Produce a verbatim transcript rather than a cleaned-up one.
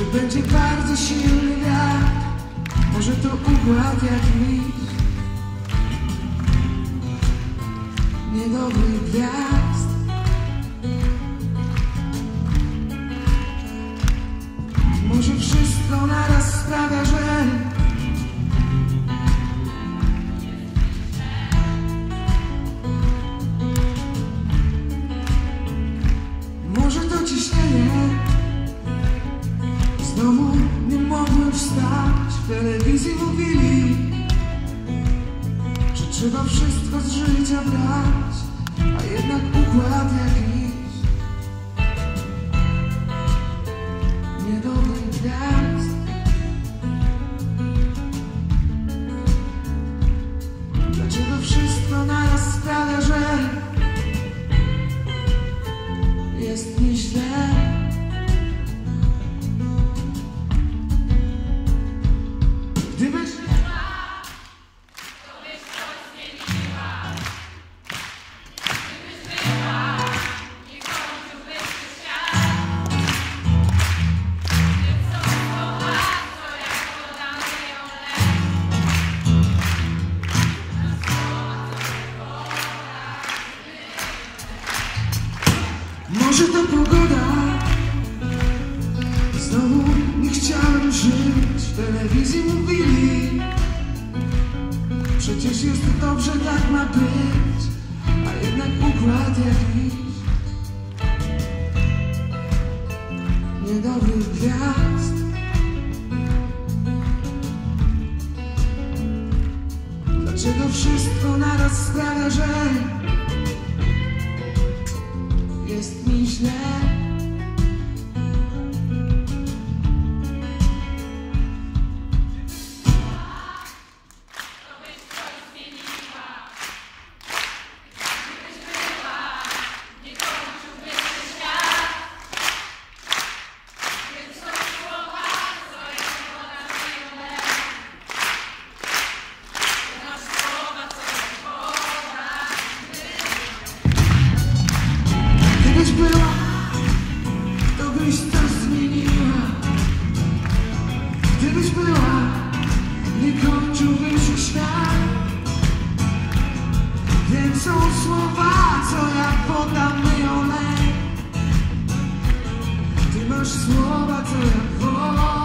będzie bardzo silny wiatr, może to układ jak nic niedobrych gwiazd. Może wszystko naraz sprawia, że może to ciśnienie. Znowu nie mogłem wstać. W telewizji mówili, że trzeba wszystko z życia brać, a jednak układ jakiś niedobrych gwiazd. Dlaczego wszystko naraz sprawia, że jest mi źle? Gdybyś to byś coś zmieniła. Gdybyś była, nie kończyłbyś się świat. Gdyby są słowa, co jak woda myją lek. Na słowa, co jak woda myją. może to pogoda. Znowu nie chciałem żyć. W telewizji mówili, przecież jest to dobrze, tak ma być, a jednak układ jakiś niedobrych gwiazd. Dlaczego wszystko naraz sprawia, że jest mi źle? Gdybyś była, to byś coś zmieniła. Gdybyś była, nie kończyłby się świat. Więc są słowa, co jak woda myją lek. Ty masz słowa, co jak woda.